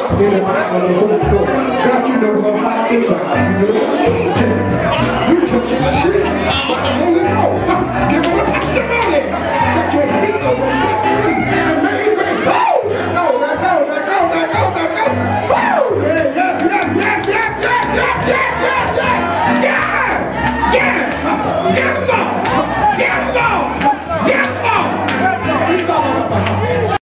in the Holy Ghost. God, you know her heart inside. You know what you tell. You touch it and agree. But the Holy Ghost, give her a testimony that you're healed and set free and